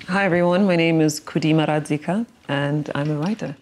Hi everyone, my name is Kudi Maradzika and I'm a writer.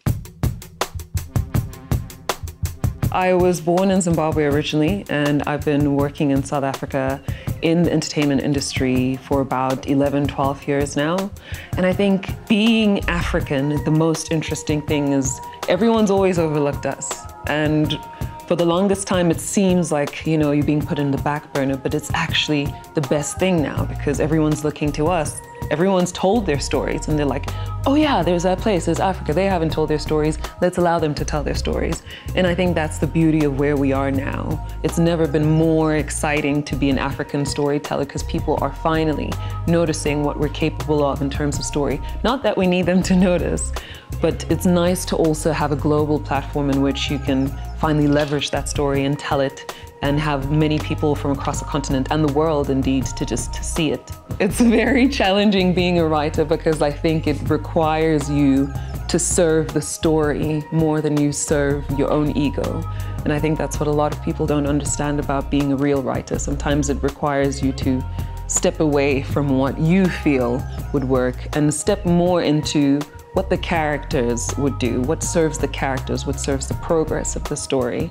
I was born in Zimbabwe originally and I've been working in South Africa in the entertainment industry for about 11, 12 years now. And I think being African, the most interesting thing is everyone's always overlooked us. And for the longest time, it seems like, you're being put in the back burner, but it's actually the best thing now because everyone's looking to us. Everyone's told their stories and they're like, oh yeah, there's that place, there's Africa. They haven't told their stories. Let's allow them to tell their stories. And I think that's the beauty of where we are now. It's never been more exciting to be an African storyteller because people are finally noticing what we're capable of in terms of story. Not that we need them to notice, but it's nice to also have a global platform in which you can finally leverage that story and tell it and have many people from across the continent and the world, indeed, to just see it. It's very challenging being a writer because I think it requires you to serve the story more than you serve your own ego. And I think that's what a lot of people don't understand about being a real writer. Sometimes it requires you to step away from what you feel would work and step more into what the characters would do, what serves the characters, what serves the progress of the story.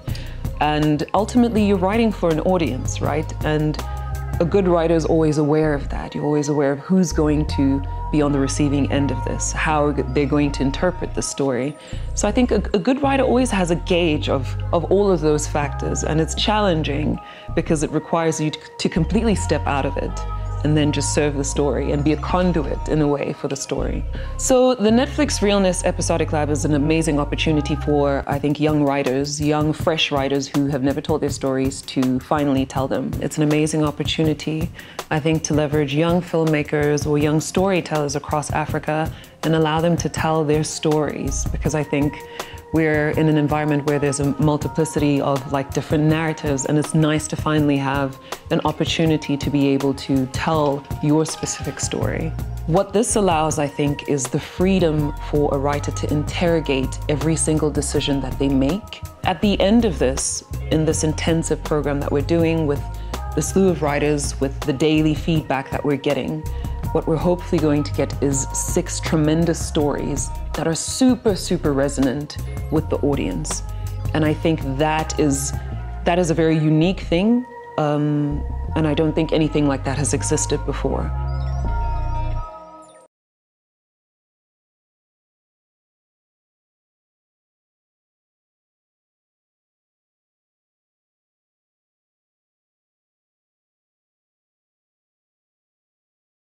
And ultimately, you're writing for an audience, right? And a good writer is always aware of that. You're always aware of who's going to be on the receiving end of this, how they're going to interpret the story. So I think a good writer always has a gauge of all of those factors. And it's challenging because it requires you to completely step out of it and then just serve the story and be a conduit in a way for the story. So the Netflix Realness Episodic Lab is an amazing opportunity for, I think, young writers, young, fresh writers who have never told their stories to finally tell them. It's an amazing opportunity, I think, to leverage young filmmakers or young storytellers across Africa and allow them to tell their stories, because I think we're in an environment where there's a multiplicity of different narratives, and it's nice to finally have an opportunity to be able to tell your specific story. What this allows, I think, is the freedom for a writer to interrogate every single decision that they make. At the end of this, in this intensive program that we're doing with the slew of writers, with the daily feedback that we're getting, what we're hopefully going to get is 6 tremendous stories that are super, super resonant with the audience. And I think that is a very unique thing, and I don't think anything like that has existed before.